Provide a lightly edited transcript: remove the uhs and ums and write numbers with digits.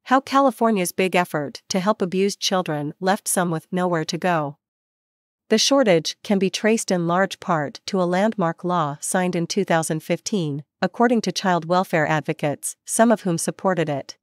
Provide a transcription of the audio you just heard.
How California's big effort to help abused children left some with nowhere to go. The shortage can be traced in large part to a landmark law signed in 2015, according to child welfare advocates, some of whom supported it.